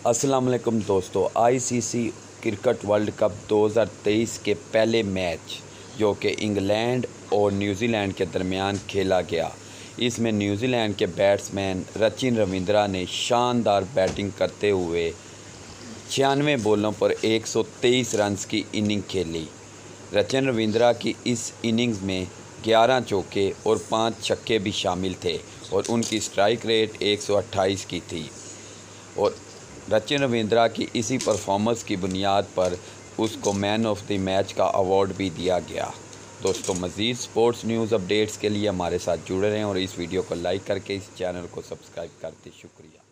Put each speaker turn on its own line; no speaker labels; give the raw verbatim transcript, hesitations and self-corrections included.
अस्सलाम वालेकुम दोस्तों, आईसीसी क्रिकेट वर्ल्ड कप दो हज़ार तेईस के पहले मैच जो कि इंग्लैंड और न्यूजीलैंड के दरमियान खेला गया, इसमें न्यूजीलैंड के बैट्समैन सचिन रविंद्रा ने शानदार बैटिंग करते हुए छियानवे बॉलों पर एक सौ तेईस रन्स की इनिंग खेली। सचिन रविंद्रा की इस इनिंग्स में ग्यारह चौके और पाँच छक्के भी शामिल थे और उनकी स्ट्राइक रेट एक सौ अट्ठाईस की थी और सचिन रविंद्रा की इसी परफॉर्मेंस की बुनियाद पर उसको मैन ऑफ द मैच का अवार्ड भी दिया गया। दोस्तों, मज़ीद स्पोर्ट्स न्यूज़ अपडेट्स के लिए हमारे साथ जुड़े रहें और इस वीडियो को लाइक करके इस चैनल को सब्सक्राइब कर दें। शुक्रिया।